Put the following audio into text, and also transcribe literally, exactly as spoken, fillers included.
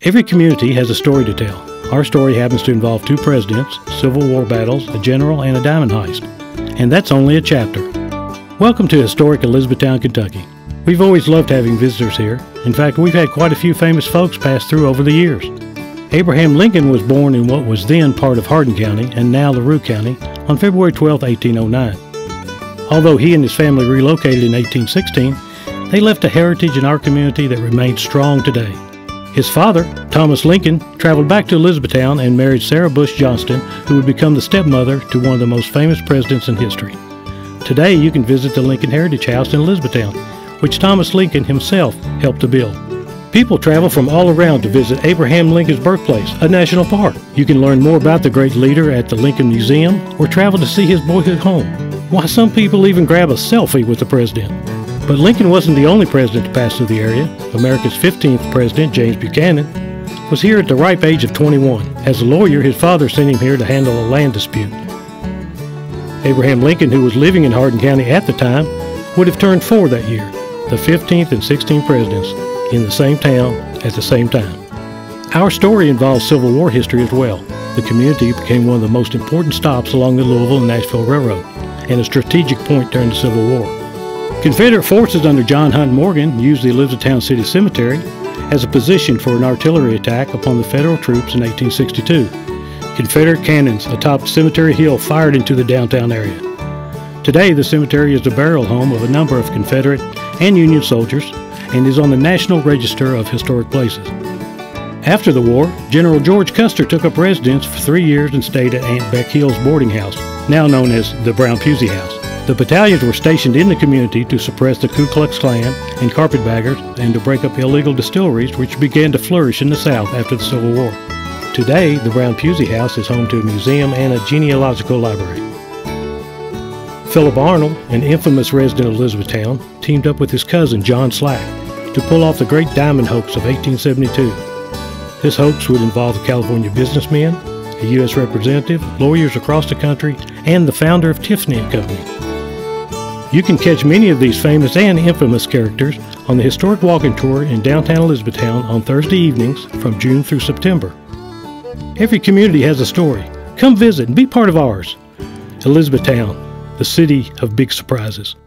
Every community has a story to tell. Our story happens to involve two presidents, Civil War battles, a general, and a diamond heist. And that's only a chapter. Welcome to historic Elizabethtown, Kentucky. We've always loved having visitors here. In fact, we've had quite a few famous folks pass through over the years. Abraham Lincoln was born in what was then part of Hardin County and now LaRue County on February twelfth, eighteen oh nine. Although he and his family relocated in eighteen sixteen, they left a heritage in our community that remains strong today. His father, Thomas Lincoln, traveled back to Elizabethtown and married Sarah Bush Johnston, who would become the stepmother to one of the most famous presidents in history. Today, you can visit the Lincoln Heritage House in Elizabethtown, which Thomas Lincoln himself helped to build. People travel from all around to visit Abraham Lincoln's birthplace, a national park. You can learn more about the great leader at the Lincoln Museum or travel to see his boyhood home. Why, some people even grab a selfie with the president. But Lincoln wasn't the only president to pass through the area. America's fifteenth president, James Buchanan, was here at the ripe age of twenty-one. As a lawyer, his father sent him here to handle a land dispute. Abraham Lincoln, who was living in Hardin County at the time, would have turned four that year, the fifteenth and sixteenth presidents in the same town at the same time. Our story involves Civil War history as well. The community became one of the most important stops along the Louisville and Nashville Railroad, and a strategic point during the Civil War. Confederate forces under John Hunt Morgan used the Elizabethtown City Cemetery as a position for an artillery attack upon the Federal troops in eighteen sixty-two. Confederate cannons atop Cemetery Hill fired into the downtown area. Today, the cemetery is the burial home of a number of Confederate and Union soldiers and is on the National Register of Historic Places. After the war, General George Custer took up residence for three years and stayed at Aunt Beck Hill's boarding house, now known as the Brown Pusey House. The battalions were stationed in the community to suppress the Ku Klux Klan and carpetbaggers and to break up illegal distilleries which began to flourish in the South after the Civil War. Today, the Brown Pusey House is home to a museum and a genealogical library. Philip Arnold, an infamous resident of Elizabethtown, teamed up with his cousin John Slack to pull off the Great Diamond Hoax of eighteen seventy-two. This hoax would involve the California businessmen, a U S representative, lawyers across the country, and the founder of Tiffany and Company. You can catch many of these famous and infamous characters on the historic walking tour in downtown Elizabethtown on Thursday evenings from June through September. Every community has a story. Come visit and be part of ours. Elizabethtown, the city of big surprises.